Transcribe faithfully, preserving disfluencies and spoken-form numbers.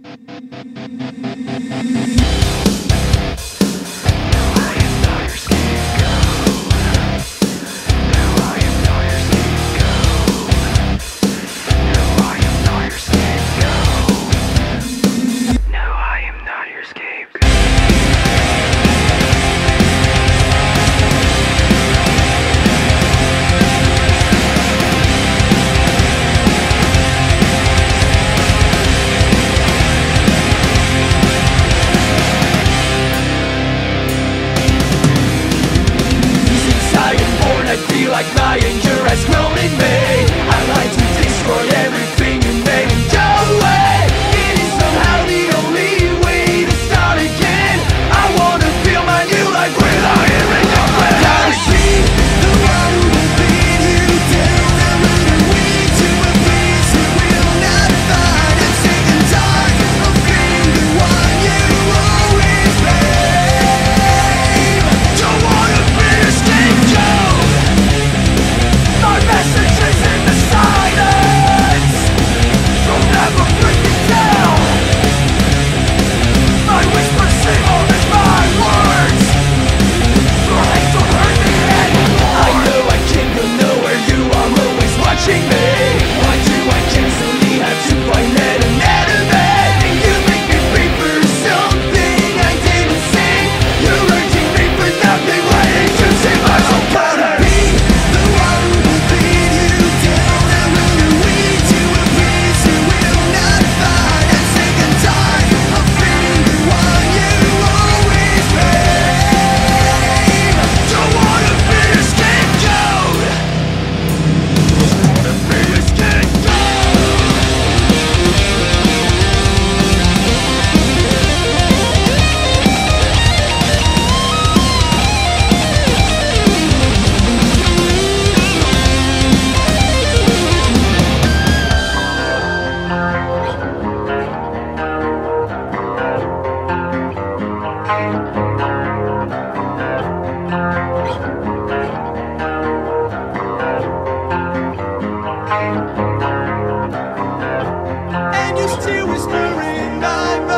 I feel like my anger has grown in me. I like to destroy everything you made and go away. It is somehow the only way to start again. I wanna feel my new life without hearing your breath. Gotta see the one who will beat you down. I'm running way to a place you will not find. I'm sick and tired of being the one you always blame. Don't wanna be a scapegoat. My message is in the silence. Don't ever break me down. My whispers sing more than my words. Your hate don't hurt me anymore. I know I can't go nowhere. You are always watching me. Why do I constantly have to find an enemy? You make me pay for something I didn't see. You're hurting me for nothing. Waiting to save my soul. Gotta be the one who will beat you down. I'm running way to a place you will not find. I'm sick and tired of being the one you always blame. Don't wanna be a scapegoat. Don't wanna be a scapegoat. And you still whisper in my mind.